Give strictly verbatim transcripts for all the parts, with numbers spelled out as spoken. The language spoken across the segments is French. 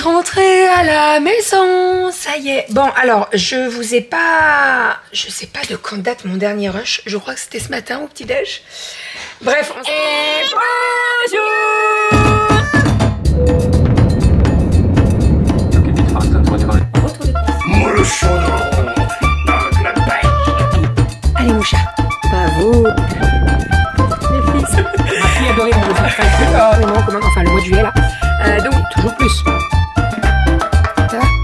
rentré à la maison, ça y est. Bon, alors, je vous ai pas... Je sais pas de quand date mon dernier rush. Je crois que c'était ce matin au petit-déj. Bref, on... Et bonjour. Allez, mon chat. Pas vous. Les fils. Ma fille adorait mon dessin. Oh, mais non, comment... Enfin, le mois de juillet, là. Euh, donc, toujours plus. Ça va?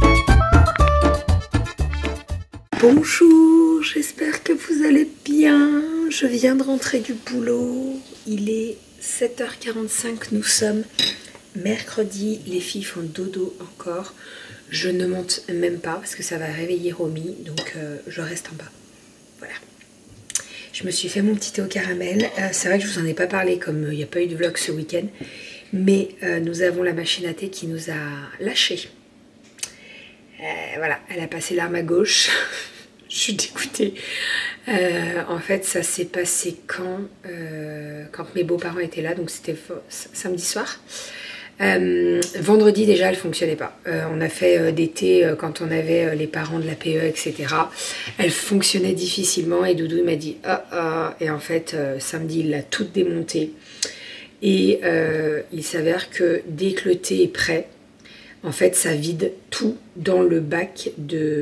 Bonjour, j'espère que vous allez bien. Je viens de rentrer du boulot. Il est sept heures quarante-cinq, nous sommes mercredi. Les filles font dodo encore. Je ne monte même pas parce que ça va réveiller Romy, donc euh, je reste en bas. Voilà. Je me suis fait mon petit thé au caramel. Euh, c'est vrai que je vous en ai pas parlé comme il euh, n'y a pas eu de vlog ce week-end. Mais euh, nous avons la machine à thé qui nous a lâchés. Euh, voilà, elle a passé l'arme à gauche. Je suis dégoûtée. Euh, en fait, ça s'est passé quand, euh, quand mes beaux-parents étaient là, donc c'était samedi soir. Euh, vendredi déjà elle fonctionnait pas. Euh, on a fait euh, des thés euh, quand on avait euh, les parents de la P E, et cetera. Elle fonctionnait difficilement et Doudou m'a dit ah ah, et en fait euh, samedi il l'a toute démontée et euh, il s'avère que dès que le thé est prêt, en fait ça vide tout dans le bac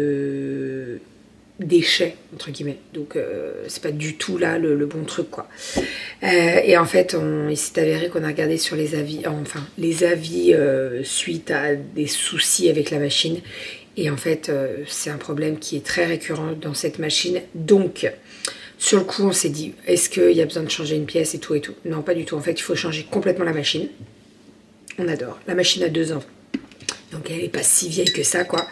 de déchets entre guillemets, donc euh, c'est pas du tout là le, le bon truc quoi. Euh, et en fait on, il s'est avéré qu'on a regardé sur les avis, enfin les avis euh, suite à des soucis avec la machine et en fait euh, c'est un problème qui est très récurrent dans cette machine, donc sur le coup on s'est dit est-ce qu'il y a besoin de changer une pièce et tout et tout. Non, pas du tout, en fait il faut changer complètement la machine. On adore, la machine a deux ans donc elle est pas si vieille que ça quoi.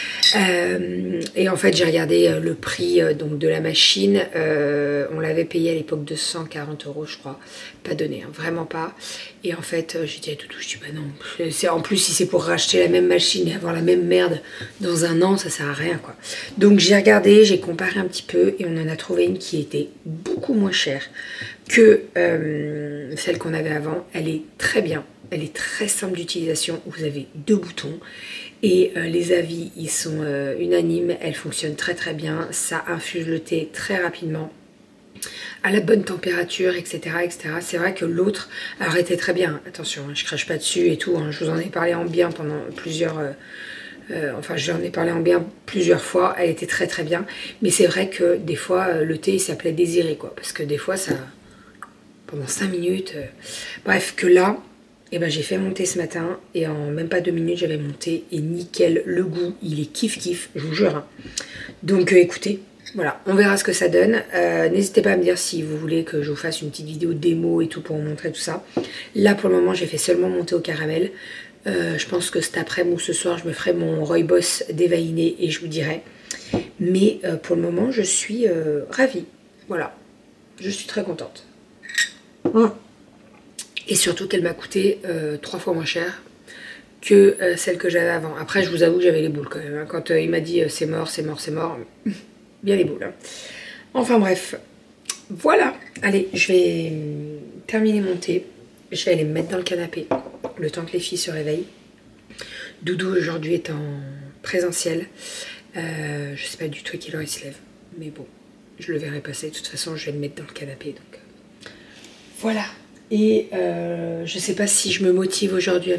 Euh, et en fait j'ai regardé euh, le prix euh, donc de la machine, euh, on l'avait payé à l'époque deux cent quarante euros je crois, pas donné, hein, vraiment pas. Et en fait euh, j'ai dit à Doudou, je dis bah non, c'est, en plus si c'est pour racheter la même machine et avoir la même merde dans un an, ça sert à rien quoi. Donc j'ai regardé, j'ai comparé un petit peu et on en a trouvé une qui était beaucoup moins chère que euh, celle qu'on avait avant. Elle est très bien, elle est très simple d'utilisation, vous avez deux boutons. Et euh, les avis, ils sont euh, unanimes, elle fonctionne très très bien, ça infuse le thé très rapidement, à la bonne température, et cetera et cetera. C'est vrai que l'autre, alors était très bien, attention, hein, je crache pas dessus et tout, hein, je vous en ai parlé en bien pendant plusieurs... Euh, euh, enfin, j'en ai parlé en bien plusieurs fois, elle était très très bien, mais c'est vrai que des fois, euh, le thé, il s'appelait désiré, quoi, parce que des fois, ça... pendant cinq minutes... Euh, bref, que là... Et ben j'ai fait monter ce matin et en même pas deux minutes j'avais monté et nickel, le goût il est kiff kiff, je vous jure. Hein. Donc euh, écoutez, voilà, on verra ce que ça donne. Euh, N'hésitez pas à me dire si vous voulez que je vous fasse une petite vidéo démo et tout pour vous montrer tout ça. Là pour le moment j'ai fait seulement monter au caramel. Euh, je pense que cet après-midi ou ce soir je me ferai mon rooibos dévaliné et je vous dirai. Mais euh, pour le moment je suis euh, ravie. Voilà, je suis très contente. Mmh. Et surtout qu'elle m'a coûté euh, trois fois moins cher que euh, celle que j'avais avant. Après, je vous avoue que j'avais les boules quand même. Hein. Quand euh, il m'a dit euh, c'est mort, c'est mort, c'est mort, bien les boules. Hein. Enfin bref, voilà. Allez, je vais euh, terminer mon thé. Je vais aller me mettre dans le canapé le temps que les filles se réveillent. Doudou aujourd'hui est en présentiel. Euh, je sais pas du tout à quelle heure il se lève. Mais bon, je le verrai passer. De toute façon, je vais le mettre dans le canapé. Donc voilà. Et euh, je sais pas si je me motive aujourd'hui à,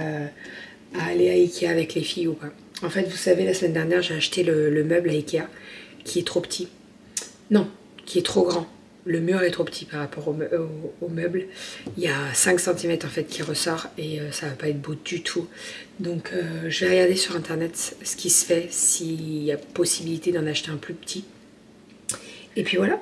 à aller à Ikea avec les filles ou pas. En fait, vous savez, la semaine dernière, j'ai acheté le, le meuble à Ikea qui est trop petit. Non, qui est trop grand. Le mur est trop petit par rapport au, au, au meuble. Il y a cinq centimètres en fait qui ressort et euh, ça va pas être beau du tout. Donc euh, je vais regarder sur internet ce qui se fait, s'il y a possibilité d'en acheter un plus petit. Et puis voilà.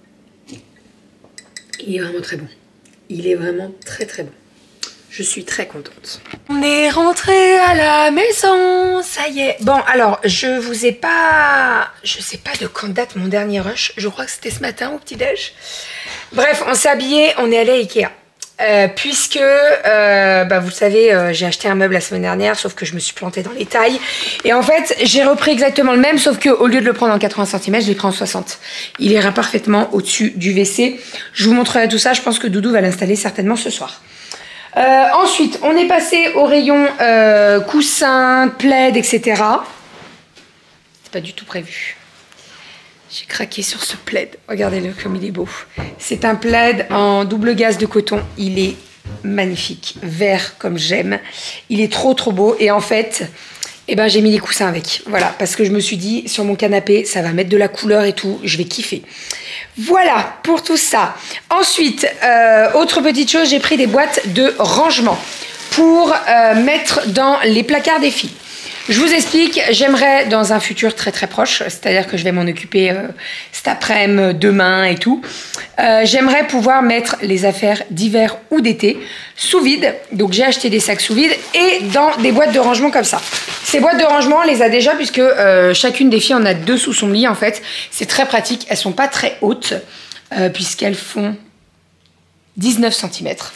Il est vraiment très bon. Il est vraiment très très bon. Je suis très contente. On est rentré à la maison, ça y est. Bon, alors, je vous ai pas... Je sais pas de quand date mon dernier rush. Je crois que c'était ce matin au petit-déj. Bref, on s'est habillé, on est allé à Ikea. Euh, puisque, euh, bah, vous le savez, euh, j'ai acheté un meuble la semaine dernière, sauf que je me suis plantée dans les tailles. Et en fait, j'ai repris exactement le même, sauf qu'au lieu de le prendre en quatre-vingts centimètres, je l'ai pris en soixante. Il ira parfaitement au-dessus du W C. Je vous montrerai tout ça, je pense que Doudou va l'installer certainement ce soir. Euh, ensuite, on est passé au rayon euh, coussins, plaid, et cetera. C'est pas du tout prévu. J'ai craqué sur ce plaid. Regardez-le comme il est beau. C'est un plaid en double gaze de coton. Il est magnifique, vert comme j'aime. Il est trop trop beau. Et en fait, eh ben, j'ai mis les coussins avec. Voilà, parce que je me suis dit, sur mon canapé, ça va mettre de la couleur et tout. Je vais kiffer. Voilà pour tout ça. Ensuite, euh, autre petite chose, j'ai pris des boîtes de rangement pour euh, mettre dans les placards des filles. Je vous explique, j'aimerais dans un futur très très proche, c'est-à-dire que je vais m'en occuper euh, cet après-midi, demain et tout, euh, j'aimerais pouvoir mettre les affaires d'hiver ou d'été sous vide. Donc j'ai acheté des sacs sous vide et dans des boîtes de rangement comme ça. Ces boîtes de rangement, on les a déjà puisque euh, chacune des filles en a deux sous son lit en fait. C'est très pratique, elles sont pas très hautes euh, puisqu'elles font dix-neuf centimètres.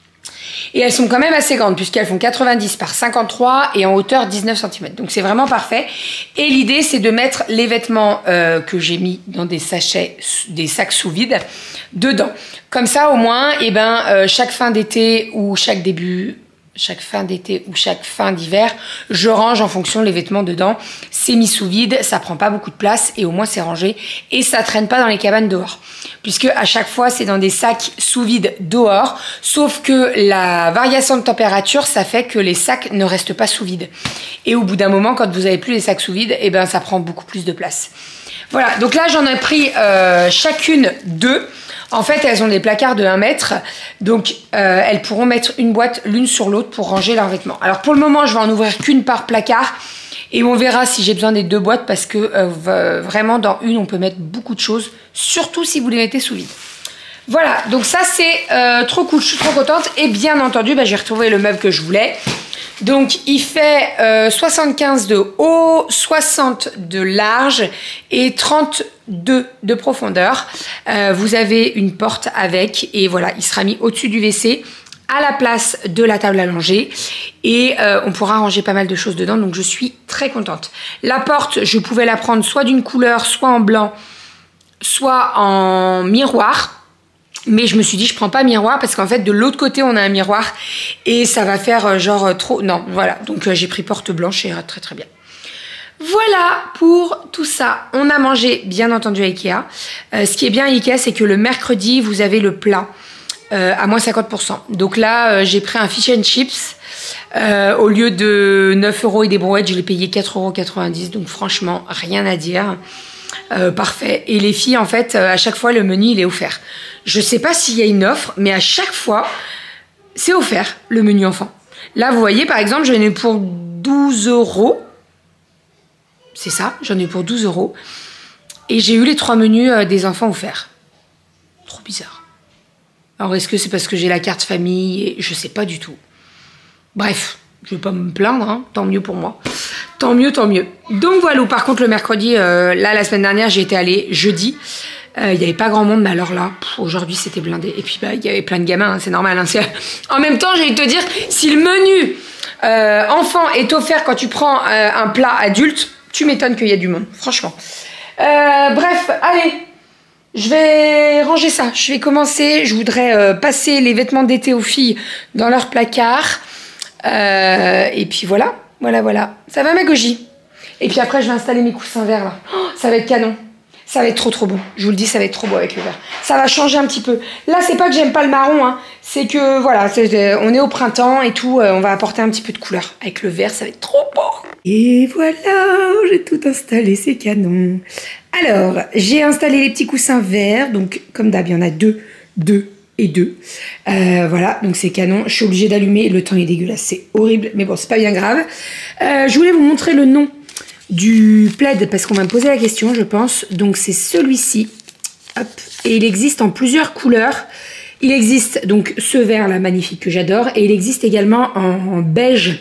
Et elles sont quand même assez grandes puisqu'elles font quatre-vingt-dix par cinquante-trois et en hauteur dix-neuf centimètres. Donc c'est vraiment parfait. Et l'idée c'est de mettre les vêtements euh, que j'ai mis dans des sachets, des sacs sous vide dedans. Comme ça au moins, eh ben, euh, chaque fin d'été ou chaque début... chaque fin d'été ou chaque fin d'hiver, je range en fonction les vêtements dedans. C'est mis sous vide, ça prend pas beaucoup de place et au moins c'est rangé et ça traîne pas dans les cabanes dehors. Puisque à chaque fois c'est dans des sacs sous vide dehors, sauf que la variation de température, ça fait que les sacs ne restent pas sous vide. Et au bout d'un moment, quand vous avez plus les sacs sous vide, eh ben ça prend beaucoup plus de place. Voilà, donc là j'en ai pris euh, chacune deux. En fait, elles ont des placards de un mètre, donc euh, elles pourront mettre une boîte l'une sur l'autre pour ranger leurs vêtements. Alors pour le moment, je vais en ouvrir qu'une par placard et on verra si j'ai besoin des deux boîtes parce que euh, vraiment dans une, on peut mettre beaucoup de choses, surtout si vous les mettez sous vide. Voilà, donc ça c'est euh, trop cool, je suis trop contente et bien entendu, bah, j'ai retrouvé le meuble que je voulais. Donc il fait euh, soixante-quinze de haut, soixante de large et trente-deux de profondeur. Euh, vous avez une porte avec et voilà, il sera mis au-dessus du W C à la place de la table à langer et euh, on pourra ranger pas mal de choses dedans, donc je suis très contente. La porte, je pouvais la prendre soit d'une couleur, soit en blanc, soit en miroir. Mais je me suis dit, je prends pas miroir parce qu'en fait, de l'autre côté, on a un miroir et ça va faire genre trop... Non, voilà. Donc, euh, j'ai pris porte blanche et euh, très très bien. Voilà pour tout ça. On a mangé, bien entendu, à Ikea. Euh, ce qui est bien à Ikea, c'est que le mercredi, vous avez le plat euh, à moins cinquante pour cent. Donc là, euh, j'ai pris un fish and chips. Euh, au lieu de neuf euros et des brouettes, je l'ai payé quatre euros quatre-vingt-dix. Donc franchement, rien à dire. Euh, parfait. Et les filles, en fait, euh, à chaque fois, le menu, il est offert. Je sais pas s'il y a une offre, mais à chaque fois, c'est offert, le menu enfant. Là, vous voyez, par exemple, j'en ai pour douze euros. C'est ça, j'en ai pour douze euros. Et j'ai eu les trois menus euh, des enfants offerts. Trop bizarre. Alors, est-ce que c'est parce que j'ai la carte famille et je sais pas du tout. Bref, je vais pas me plaindre, hein, tant mieux pour moi. Tant mieux, tant mieux. Donc voilà, par contre, le mercredi, euh, là, la semaine dernière, j'ai été allée jeudi. Il euh, n'y avait pas grand monde, mais alors là, aujourd'hui, c'était blindé. Et puis, bah, il y avait plein de gamins, hein, c'est normal. Hein, en même temps, j'ai envie de te dire, si le menu euh, enfant est offert quand tu prends euh, un plat adulte, tu m'étonnes qu'il y a du monde, franchement. Euh, bref, allez, je vais ranger ça. Je vais commencer. Je voudrais euh, passer les vêtements d'été aux filles dans leur placard. Euh, et puis voilà, voilà, voilà. Ça va, ma goji. Et puis après, je vais installer mes coussins verts, là. Oh, ça va être canon. Ça va être trop trop beau. Je vous le dis, ça va être trop beau avec le vert. Ça va changer un petit peu. Là, c'est pas que j'aime pas le marron, hein. C'est que, voilà, c'est, on est au printemps et tout. Euh, on va apporter un petit peu de couleur. Avec le vert, ça va être trop beau. Et voilà, j'ai tout installé, c'est canon. Alors, j'ai installé les petits coussins verts. Donc, comme d'hab, il y en a deux, deux et deux. Euh, voilà, donc c'est canon. Je suis obligée d'allumer. Le temps est dégueulasse, c'est horrible. Mais bon, c'est pas bien grave. Euh, je voulais vous montrer le nom du plaid parce qu'on m'a posé la question, je pense. Donc c'est celui-ci. Hop. Et il existe en plusieurs couleurs. Il existe donc ce vert là magnifique que j'adore et il existe également en, en beige.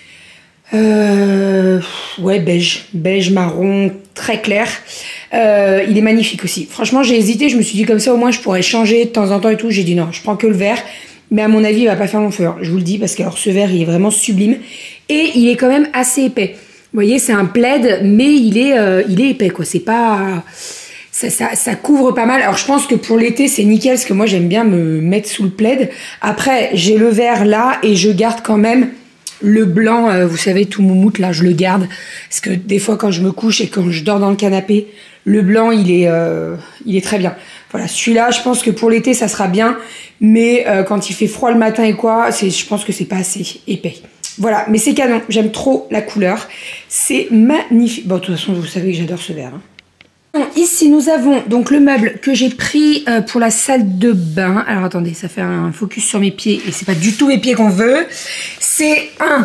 Euh, ouais, beige, beige marron très clair. Euh, il est magnifique aussi. Franchement, j'ai hésité. Je me suis dit comme ça au moins je pourrais changer de temps en temps et tout. J'ai dit non, je prends que le vert. Mais à mon avis, il va pas faire mon feu. Hein. Je vous le dis parce que alors ce vert il est vraiment sublime et il est quand même assez épais. Vous voyez, c'est un plaid, mais il est, euh, il est épais, quoi. C'est pas, Ça, ça, ça couvre pas mal. Alors je pense que pour l'été c'est nickel parce que moi j'aime bien me mettre sous le plaid. Après j'ai le vert là et je garde quand même le blanc, euh, vous savez tout moumoute là, je le garde parce que des fois quand je me couche et quand je dors dans le canapé, le blanc il est, euh, il est très bien. Voilà, celui-là je pense que pour l'été ça sera bien, mais euh, quand il fait froid le matin et quoi, c'est, je pense que c'est pas assez épais. Voilà, mais c'est canon, j'aime trop la couleur, c'est magnifique. Bon de toute façon vous savez que j'adore ce vert. Hein. Ici nous avons donc le meuble que j'ai pris euh, pour la salle de bain. Alors attendez, ça fait un focus sur mes pieds et c'est pas du tout mes pieds qu'on veut. C'est un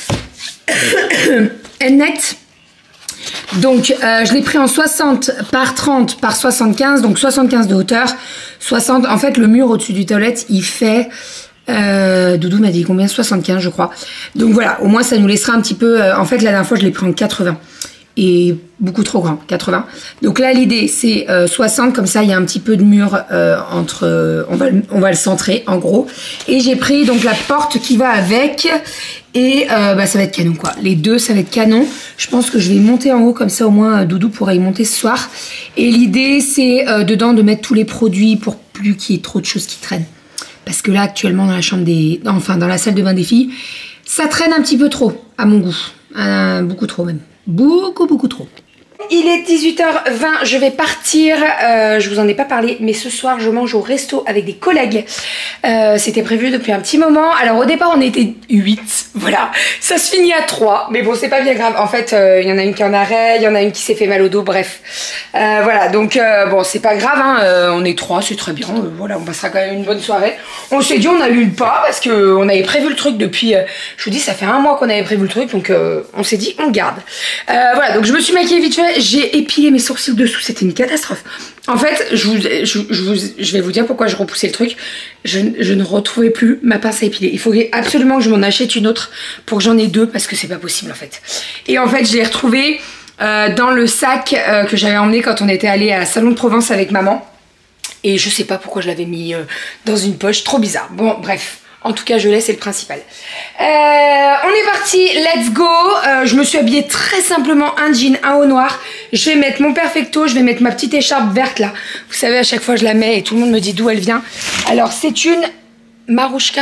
N-net. Donc euh, je l'ai pris en soixante par trente par soixante-quinze, donc soixante-quinze de hauteur, soixante. En fait le mur au-dessus du toilette il fait euh, Doudou m'a dit combien, soixante-quinze je crois. Donc voilà, au moins ça nous laissera un petit peu euh, en fait la dernière fois je l'ai pris en quatre-vingts. Et beaucoup trop grand, quatre-vingts. Donc là, l'idée, c'est euh, soixante, comme ça, il y a un petit peu de mur euh, entre... Euh, on, va, on va le centrer, en gros. Et j'ai pris donc la porte qui va avec. Et euh, bah, ça va être canon, quoi. Les deux, ça va être canon. Je pense que je vais monter en haut, comme ça, au moins, Doudou pourra y monter ce soir. Et l'idée, c'est euh, dedans de mettre tous les produits pour plus qu'il y ait trop de choses qui traînent. Parce que là, actuellement, dans la chambre des... Enfin, dans la salle de bain des filles, ça traîne un petit peu trop, à mon goût. Euh, beaucoup trop, même. Beaucoup, beaucoup trop. Il est dix-huit heures vingt, je vais partir, euh, je vous en ai pas parlé, mais ce soir je mange au resto avec des collègues. Euh, C'était prévu depuis un petit moment. Alors au départ on était huit, voilà, ça se finit à trois, mais bon c'est pas bien grave. En fait il euh, y en a une qui est en arrêt, il y en a une qui s'est fait mal au dos, bref. Euh, voilà, donc euh, bon c'est pas grave, hein, euh, on est trois, c'est très bien, euh, voilà, on passera quand même une bonne soirée. On s'est dit on a eu le pas parce que on avait prévu le truc depuis, euh, je vous dis ça fait un mois qu'on avait prévu le truc, donc euh, on s'est dit on garde. Euh, voilà, donc je me suis maquillée vite fait. J'ai épilé mes sourcils dessous, c'était une catastrophe. En fait, je, vous, je, je, vous, je vais vous dire pourquoi je repoussais le truc. Je, je ne retrouvais plus ma pince à épiler. Il faut absolument que je m'en achète une autre pour que j'en ai deux parce que c'est pas possible en fait. Et en fait, je l'ai retrouvée euh, dans le sac euh, que j'avais emmené quand on était allé à Salon de Provence avec maman. Et je sais pas pourquoi je l'avais mis euh, dans une poche, trop bizarre. Bon, bref. En tout cas, je laisse, c'est le principal. Euh, on est parti, let's go. Euh, je me suis habillée très simplement, un jean, un haut noir. Je vais mettre mon perfecto, je vais mettre ma petite écharpe verte là. Vous savez, à chaque fois je la mets et tout le monde me dit d'où elle vient. Alors, c'est une Marouchka.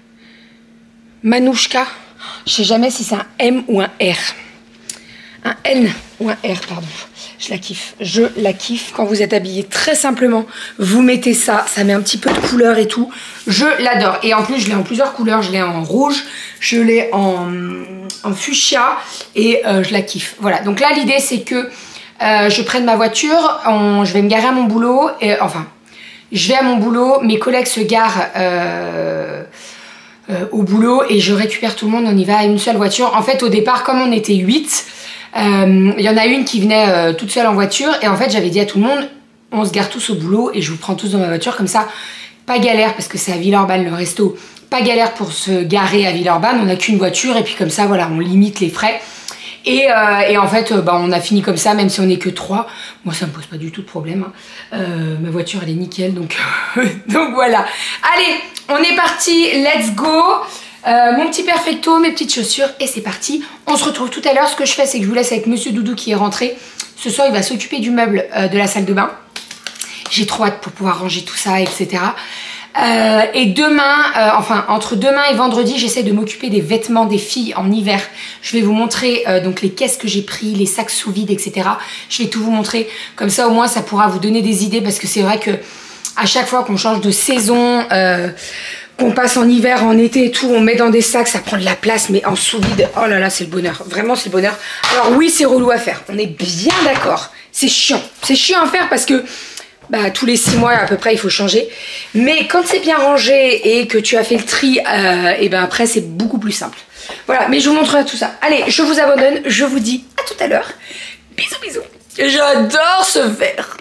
Manouchka. Je sais jamais si c'est un M ou un R. Un N ou un R, pardon. Je la kiffe, je la kiffe. Quand vous êtes habillé très simplement, vous mettez ça, ça met un petit peu de couleur et tout. Je l'adore. Et en plus, je l'ai en plusieurs couleurs. Je l'ai en rouge, je l'ai en, en fuchsia et euh, je la kiffe. Voilà, donc là, l'idée, c'est que euh, je prenne ma voiture, on, je vais me garer à mon boulot. Et, enfin, je vais à mon boulot, mes collègues se garent euh, euh, au boulot et je récupère tout le monde. On y va à une seule voiture. En fait, au départ, comme on était huit... Il euh, y en a une qui venait euh, toute seule en voiture et en fait j'avais dit à tout le monde on se gare tous au boulot et je vous prends tous dans ma voiture comme ça, pas galère parce que c'est à Villeurbanne le resto, pas galère pour se garer à Villeurbanne, on n'a qu'une voiture et puis comme ça voilà on limite les frais et, euh, et en fait euh, bah, on a fini comme ça même si on n'est que trois, moi ça me pose pas du tout de problème, hein. euh, ma voiture elle est nickel donc, donc voilà, allez on est parti, let's go. Euh, mon petit perfecto, mes petites chaussures et c'est parti. On se retrouve tout à l'heure. Ce que je fais c'est que je vous laisse avec Monsieur Doudou qui est rentré. Ce soir il va s'occuper du meuble euh, de la salle de bain. J'ai trop hâte pour pouvoir ranger tout ça, et cetera. Euh, et demain, euh, enfin entre demain et vendredi, j'essaie de m'occuper des vêtements des filles en hiver. Je vais vous montrer euh, donc les caisses que j'ai pris, les sacs sous vide, et cetera. Je vais tout vous montrer. Comme ça au moins ça pourra vous donner des idées parce que c'est vrai que à chaque fois qu'on change de saison... Euh, qu'on passe en hiver, en été et tout, on met dans des sacs, ça prend de la place, mais en sous-vide, oh là là, c'est le bonheur. Vraiment, c'est le bonheur. Alors oui, c'est relou à faire, on est bien d'accord. C'est chiant, c'est chiant à faire parce que bah, tous les six mois à peu près, il faut changer. Mais quand c'est bien rangé et que tu as fait le tri, euh, et ben après, c'est beaucoup plus simple. Voilà, mais je vous montrerai tout ça. Allez, je vous abandonne, je vous dis à tout à l'heure. Bisous, bisous. J'adore ce verre.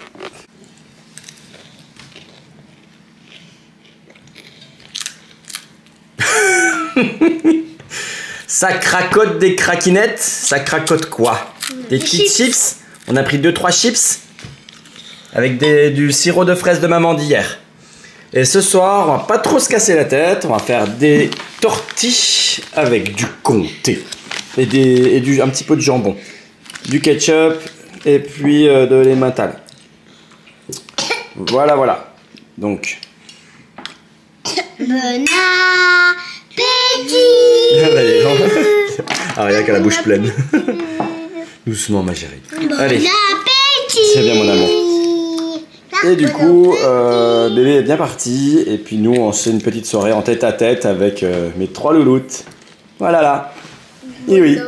Ça cracote des craquinettes. Ça cracote quoi? Des petites chips. On a pris deux trois chips avec des, du sirop de fraise de maman d'hier. Et ce soir, on va pas trop se casser la tête. On va faire des tortilles avec du comté et, des, et du, un petit peu de jambon, du ketchup et puis euh, de l'emmental. Voilà, voilà. Donc. Bon appétit. Aria qui a la bouche pleine. Doucement, ma chérie. Bon Allez. appétit. C'est bien, mon amour. Et du coup, euh, bébé est bien parti. Et puis nous, on se fait une petite soirée en tête à tête avec euh, mes trois louloutes. Voilà là. Et oui.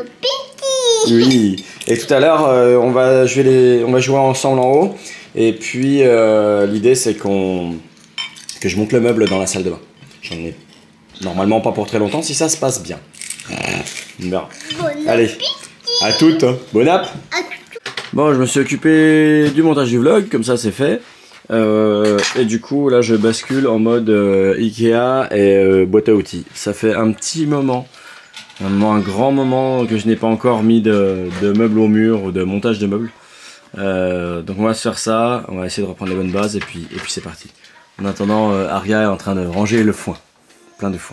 Oui. Et tout à l'heure, euh, on va jouer les, on va jouer ensemble en haut. Et puis euh, l'idée, c'est qu'on, que je monte le meuble dans la salle de bain. J'en ai normalement pas pour très longtemps si ça se passe bien. On verra. Allez. À toutes. Hein. Bon app. Bon, je me suis occupé du montage du vlog, comme ça c'est fait. Euh, et du coup, là, je bascule en mode euh, Ikea et euh, boîte à outils. Ça fait un petit moment, un, moment, un grand moment que je n'ai pas encore mis de, de meubles au mur ou de montage de meubles. Euh, donc on va se faire ça, on va essayer de reprendre les bonnes bases et puis, et puis c'est parti. En attendant, euh, Aria est en train de ranger le foin, plein de foin,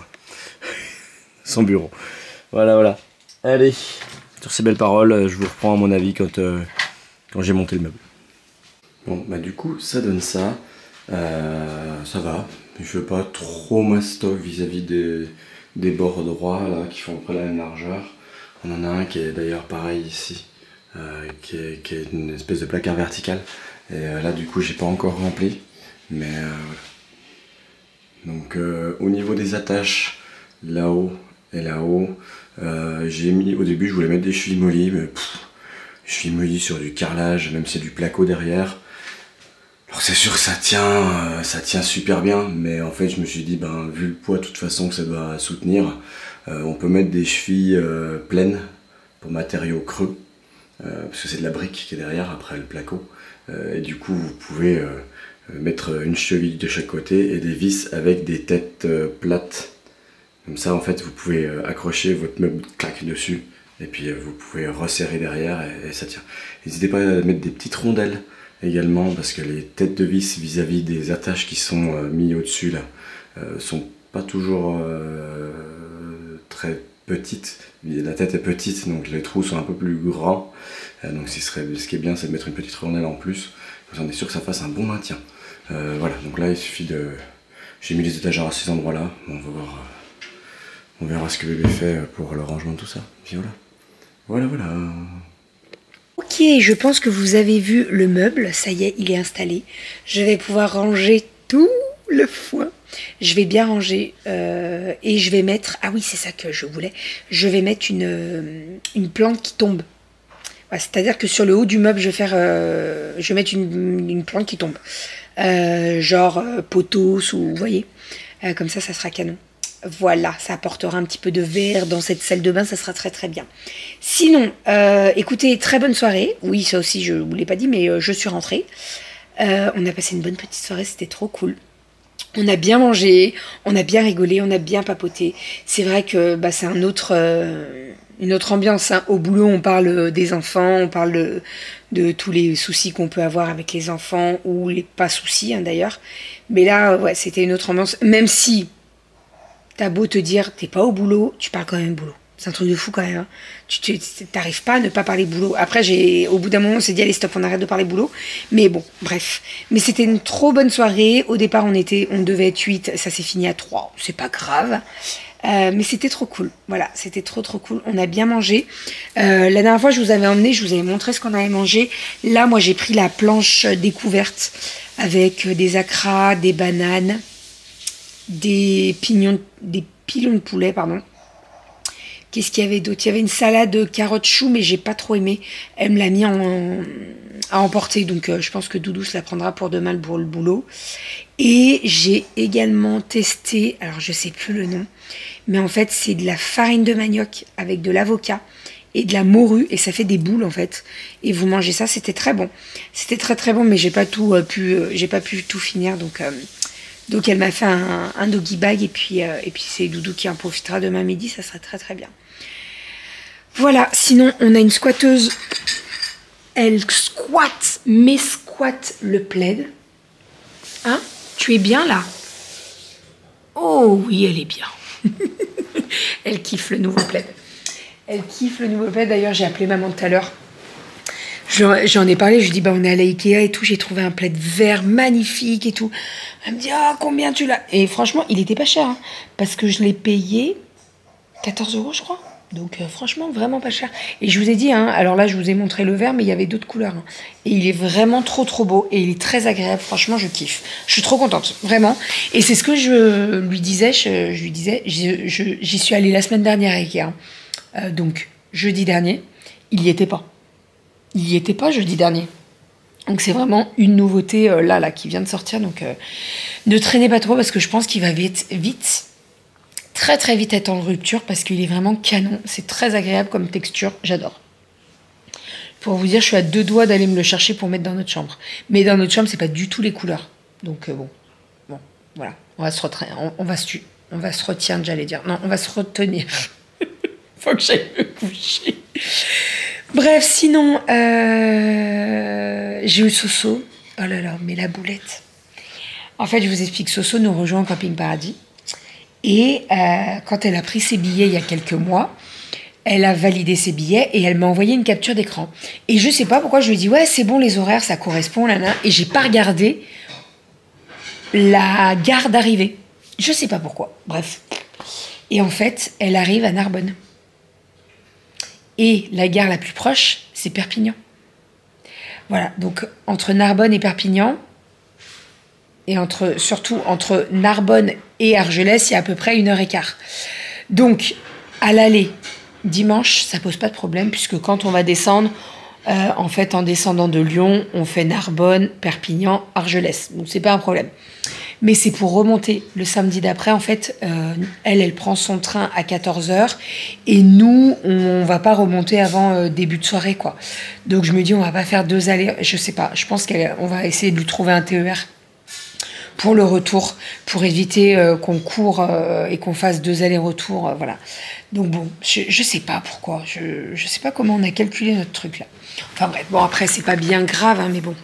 son bureau. Voilà, voilà. Allez, sur ces belles paroles, je vous reprends à mon avis quand, euh, quand j'ai monté le meuble. Bon, bah du coup, ça donne ça. Euh, ça va. Je fais pas trop mastoc vis-à-vis des, des bords droits là qui font à peu près la même largeur. On en a un qui est d'ailleurs pareil ici, euh, qui, est, qui est une espèce de placard vertical. Et euh, là, du coup, j'ai pas encore rempli. Mais euh, voilà. Donc, euh, au niveau des attaches, là-haut et là-haut, euh, j'ai mis au début, je voulais mettre des chevilles mollies, mais pff, chevilles mollies sur du carrelage, même si c'est du placo derrière. Alors c'est sûr que ça tient, euh, ça tient super bien, mais en fait je me suis dit, ben vu le poids de toute façon que ça doit soutenir, euh, on peut mettre des chevilles euh, pleines pour matériaux creux, euh, parce que c'est de la brique qui est derrière après le placo, euh, et du coup vous pouvez euh, mettre une cheville de chaque côté et des vis avec des têtes euh, plates. Comme ça en fait vous pouvez euh, accrocher votre meuble claque dessus, et puis euh, vous pouvez resserrer derrière et, et ça tient. N'hésitez pas à mettre des petites rondelles également, parce que les têtes de vis vis-à-vis des attaches qui sont euh, mises au-dessus là euh, sont pas toujours euh, très petites. La tête est petite, donc les trous sont un peu plus grands, euh, donc ce, serait, ce qui est bien, c'est de mettre une petite rondelle en plus, comme ça on est sûr que ça fasse un bon maintien. Euh, voilà, donc là il suffit de... J'ai mis les étagères à ces endroits là, on va voir, euh, on verra ce que bébé fait pour le rangement de tout ça. Puis voilà, voilà voilà. Ok, je pense que vous avez vu le meuble, ça y est, il est installé. Je vais pouvoir ranger tout le foin. Je vais bien ranger euh, et je vais mettre, ah oui c'est ça que je voulais, je vais mettre une, une plante qui tombe. Voilà, c'est-à-dire que sur le haut du meuble, je vais, faire, euh, je vais mettre une, une plante qui tombe. Euh, genre euh, poteau, sous, vous voyez, euh, comme ça, ça sera canon. Voilà, ça apportera un petit peu de vert dans cette salle de bain, ça sera très très bien. Sinon, euh, écoutez, très bonne soirée. Oui, ça aussi, je ne vous l'ai pas dit, mais euh, je suis rentrée. Euh, on a passé une bonne petite soirée, c'était trop cool. On a bien mangé, on a bien rigolé, on a bien papoté. C'est vrai que bah, c'est un autre, euh, une autre ambiance. Hein. Au boulot, on parle des enfants, on parle de, de tous les soucis qu'on peut avoir avec les enfants, ou les pas soucis hein, d'ailleurs. Mais là, ouais, c'était une autre ambiance, même si... T'as beau te dire, t'es pas au boulot, tu parles quand même boulot. C'est un truc de fou quand même. Hein. Tu t'arrives pas à ne pas parler boulot. Après, j'ai, au bout d'un moment, on s'est dit, allez, stop, on arrête de parler boulot. Mais bon, bref. Mais c'était une trop bonne soirée. Au départ, on était, on devait être huit. Ça s'est fini à trois. C'est pas grave. Euh, mais c'était trop cool. Voilà, c'était trop trop cool. On a bien mangé. Euh, la dernière fois, je vous avais emmené, je vous avais montré ce qu'on avait mangé. Là, moi, j'ai pris la planche découverte avec des acras, des bananes, des pignons, des pilons de poulet, pardon. Qu'est-ce qu'il y avait d'autre? Il y avait une salade de carottes choux, mais j'ai pas trop aimé. Elle me l'a mis en, à emporter, donc euh, je pense que Doudou se la prendra pour demain pour le boulot. Et j'ai également testé, alors je sais plus le nom, mais en fait c'est de la farine de manioc avec de l'avocat et de la morue, et ça fait des boules en fait. Et vous mangez ça, c'était très bon. C'était très très bon, mais j'ai pas tout euh, pu, euh, j'ai pas pu tout finir, donc... Euh, Donc elle m'a fait un, un doggy bag et puis, euh, et puis c'est Doudou qui en profitera demain midi, ça sera très très bien. Voilà, sinon on a une squatteuse, elle squatte, mais squatte le plaid. Hein? Tu es bien là? Oh oui, elle est bien. Elle kiffe le nouveau plaid. Elle kiffe le nouveau plaid, d'ailleurs j'ai appelé maman tout à l'heure. J'en ai parlé, je lui dis, bah, on est allé à Ikea et tout, j'ai trouvé un plaid vert magnifique et tout. Elle me dit, ah, combien tu l'as? Et franchement, il était pas cher, hein, parce que je l'ai payé quatorze euros, je crois. Donc euh, franchement, vraiment pas cher. Et je vous ai dit, hein, alors là, je vous ai montré le vert, mais il y avait d'autres couleurs. Hein. Et il est vraiment trop, trop beau. Et il est très agréable. Franchement, je kiffe. Je suis trop contente, vraiment. Et c'est ce que je lui disais. Je, je lui disais, j'y je, je, suis allée la semaine dernière à Ikea. Euh, donc, jeudi dernier, il y était pas. Il y était pas jeudi dernier. Donc c'est vraiment une nouveauté euh, là, là, qui vient de sortir. Donc euh, ne traînez pas trop parce que je pense qu'il va vite, vite. Très très vite être en rupture parce qu'il est vraiment canon. C'est très agréable comme texture, j'adore. Pour vous dire, je suis à deux doigts d'aller me le chercher pour mettre dans notre chambre. Mais dans notre chambre, c'est pas du tout les couleurs. Donc euh, bon, bon, voilà. On va se retraire, on, on va se on va se retirer, j'allais dire. Non, on va se retenir. Faut que j'aille me coucher. Bref, sinon, euh, j'ai eu Soso. Oh là là, mais la boulette. En fait, je vous explique, Soso nous rejoint au Camping Paradis. Et euh, quand elle a pris ses billets il y a quelques mois, elle a validé ses billets et elle m'a envoyé une capture d'écran. Et je sais pas pourquoi je lui ai dit, ouais, c'est bon, les horaires, ça correspond, là, là. Et j'ai pas regardé la gare d'arrivée. Je sais pas pourquoi. Bref. Et en fait, elle arrive à Narbonne. Et la gare la plus proche, c'est Perpignan. Voilà, donc entre Narbonne et Perpignan, et entre, surtout entre Narbonne et Argelès, il y a à peu près une heure et quart. Donc, à l'aller, dimanche, ça pose pas de problème, puisque quand on va descendre, euh, en fait, en descendant de Lyon, on fait Narbonne, Perpignan, Argelès. Donc, c'est pas un problème. Mais c'est pour remonter le samedi d'après. En fait, euh, elle, elle prend son train à quatorze heures. Et nous, on va pas remonter avant euh, début de soirée, quoi. Donc, je me dis, on va pas faire deux allers. Je sais pas. Je pense qu'on va essayer de lui trouver un T E R pour le retour, pour éviter euh, qu'on court euh, et qu'on fasse deux allers-retours. Euh, voilà. Donc, bon, je, je sais pas pourquoi. Je, je sais pas comment on a calculé notre truc, là. Enfin, bref. Bon, après, c'est pas bien grave, hein, mais bon.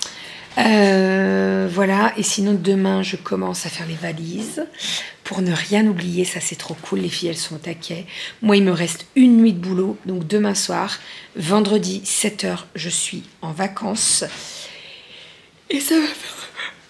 Euh, voilà, et sinon demain je commence à faire les valises pour ne rien oublier, ça c'est trop cool, les filles elles sont au taquet. Moi il me reste une nuit de boulot, donc demain soir, vendredi sept heures, je suis en vacances et ça va faire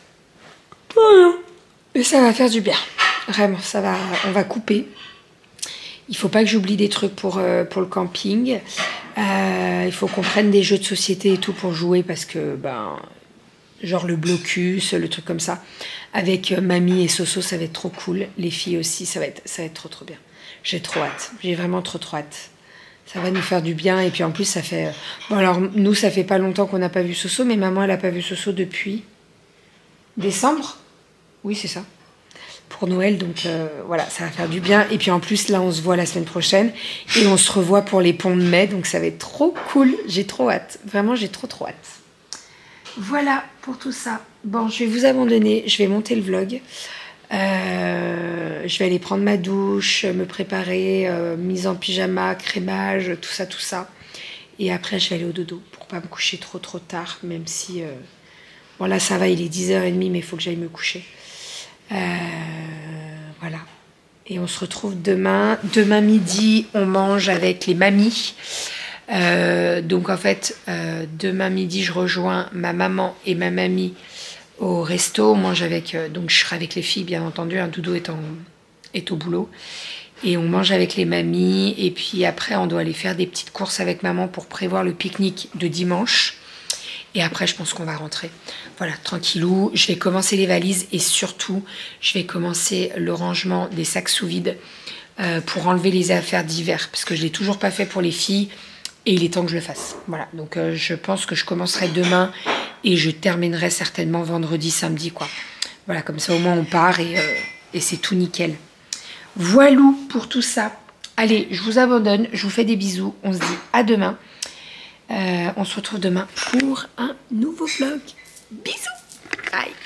et ça va faire du bien, vraiment, ça va, on va couper. Il faut pas que j'oublie des trucs pour, euh, pour le camping, euh, il faut qu'on prenne des jeux de société et tout pour jouer parce que ben genre le blocus, le truc comme ça. Avec euh, mamie et Soso, ça va être trop cool. Les filles aussi, ça va être, ça va être trop trop bien. J'ai trop hâte. J'ai vraiment trop trop hâte. Ça va nous faire du bien. Et puis en plus, ça fait... Bon alors, nous, ça fait pas longtemps qu'on n'a pas vu Soso, mais maman, elle a pas vu Soso depuis décembre. Oui, c'est ça. Pour Noël, donc euh, voilà, ça va faire du bien. Et puis en plus, là, on se voit la semaine prochaine. Et on se revoit pour les ponts de mai. Donc ça va être trop cool. J'ai trop hâte. Vraiment, j'ai trop trop hâte. Voilà pour tout ça. Bon, je vais vous abandonner. Je vais monter le vlog. Euh, je vais aller prendre ma douche, me préparer, euh, mise en pyjama, crémage, tout ça, tout ça. Et après, je vais aller au dodo pour pas me coucher trop, trop tard. Même si... Euh... Bon, là, ça va, il est dix heures trente, mais il faut que j'aille me coucher. Euh... Voilà. Et on se retrouve demain. Demain midi, on mange avec les mamies. Euh, donc en fait euh, demain midi je rejoins ma maman et ma mamie au resto, on mange avec euh, donc je serai avec les filles bien entendu, un doudou est, en, est au boulot et on mange avec les mamies et puis après on doit aller faire des petites courses avec maman pour prévoir le pique-nique de dimanche et après je pense qu'on va rentrer, voilà, tranquillou. Je vais commencer les valises et surtout je vais commencer le rangement des sacs sous vide euh, pour enlever les affaires d'hiver parce que je l'ai toujours pas fait pour les filles. Et il est temps que je le fasse. Voilà, donc euh, je pense que je commencerai demain et je terminerai certainement vendredi, samedi, quoi. Voilà, comme ça au moins on part et, euh, et c'est tout nickel. Voilou pour tout ça. Allez, je vous abandonne, je vous fais des bisous. On se dit à demain. Euh, on se retrouve demain pour un nouveau vlog. Bisous. Bye.